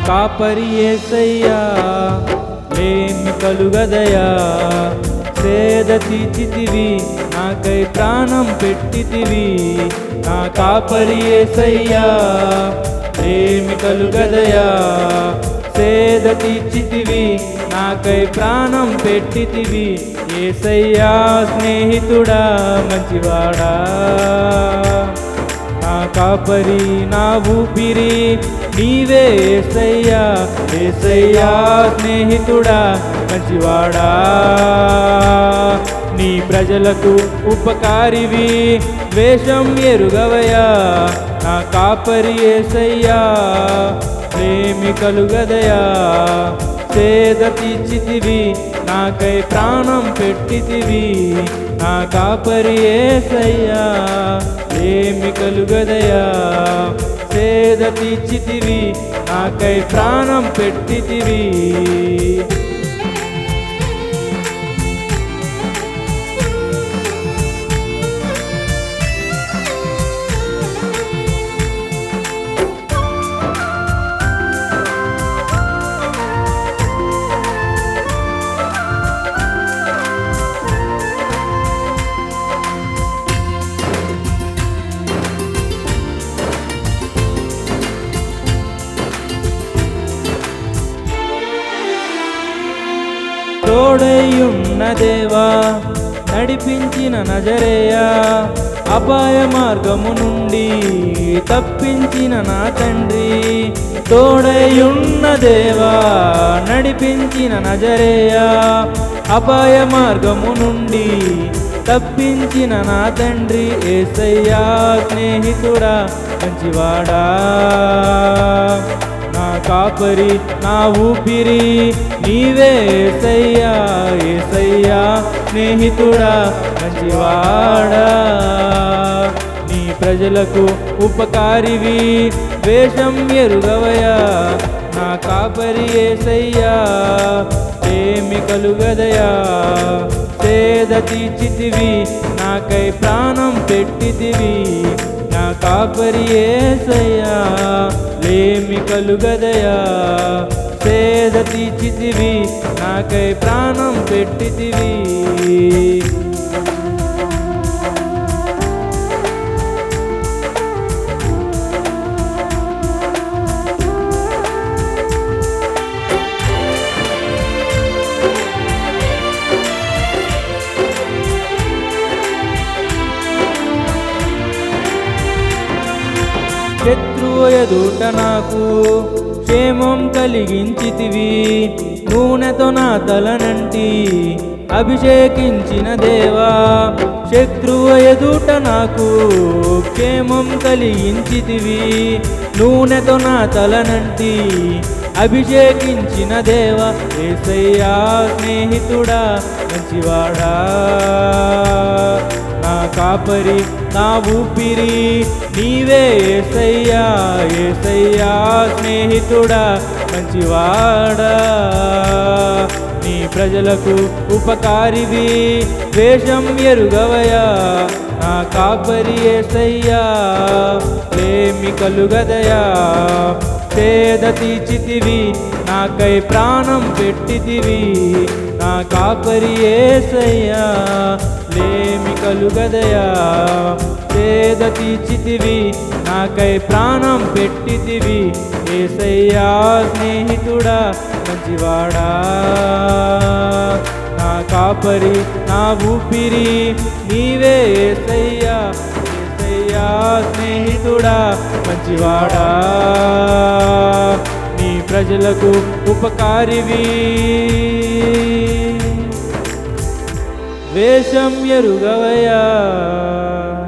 కాపరి యేసయ్యా లేమి కలుగదయా సేద తీర్చితివి నాకై ప్రాణం పెట్టితివి నా కాపరి యేసయ్యా లేమి కలుగదయా సేద తీర్చితివి నాకై ప్రాణం పెట్టితివి యేసయ్యా స్నేహితుడా మంచివాడా నా కాపరి నా ఊపిరి నీవే యేసయ్యా యేసయ్యా స్నేహితుడా మంచివాడా నీ ప్రజలకు ఉపకారివి ద్వేషం ఎరుగవయా నా కాపరి యేసయ్యా ప్రేమి కలుగదయా సేద తీర్చితివి నాకై ప్రాణం పెట్టితివి నా కాపరి యేసయ్యా ప్రేమి కలుగదయా సేద తీర్చితివి నాకై ప్రాణం పెట్టితివి తోడైయున్న దేవా నడిపించిన నజరేయా అపాయ మార్గము నుండి తప్పించిన నా తండ్రి తోడైయున్న దేవా నడిపించిన నజరేయా అపాయ మార్గము నుండి తప్పించిన నా తండ్రి యేసయ్యా స్నేహితుడా మంచివాడా నా కాపరి నా ఊపిరి నీవే యేసయ్యా యేసయ్యా స్నేహితుడా మంచివాడా నీ ప్రజలకు ఉపకారివి ద్వేషం ఎరుగవయా నా కాపరి యేసయ్యా ప్రేమి కలుగదయా సేద తీర్చితివి నాకై ప్రాణం పెట్టితివి నా కాపరి యేసయ్యా లేమి కలుగదయా సేద తీర్చితివి నాకై ప్రాణం పెట్టితివి శత్రువు ఎదుట నాకు క్షేమం కలిగించితివి నూనెతో నా తలనంటి అభిషేకించిన దేవా శత్రువు ఎదుట నాకు క్షేమం కలిగించితివి నూనెతో నా తలనంటి అభిషేకించిన దేవా యేసయ్యా స్నేహితుడా మంచివాడా నా కాపరి నా ఊపిరి నీవే యేసయ్యా యేసయ్యా స్నేహితుడా మంచివాడా నీ ప్రజలకు ఉపకారివి ద్వేషం ఎరుగవయా నా కాపరి యేసయ్యా ప్రేమి కలుగదయా సేద తీర్చితివి నాకై ప్రాణం పెట్టితివి నా కాపరి యేసయ్యా లేమి కలుగదయా సేద తీర్చితివి నాకై ప్రాణం పెట్టితివి యేసయ్యా స్నేహితుడా మంచివాడా నా కాపరి నా ఊపిరి నీవే యేసయ్యా యేసయ్యా స్నేహితుడా మంచివాడా నీ ప్రజలకు ఉపకారివి ద్వేషం ఎరుగవయా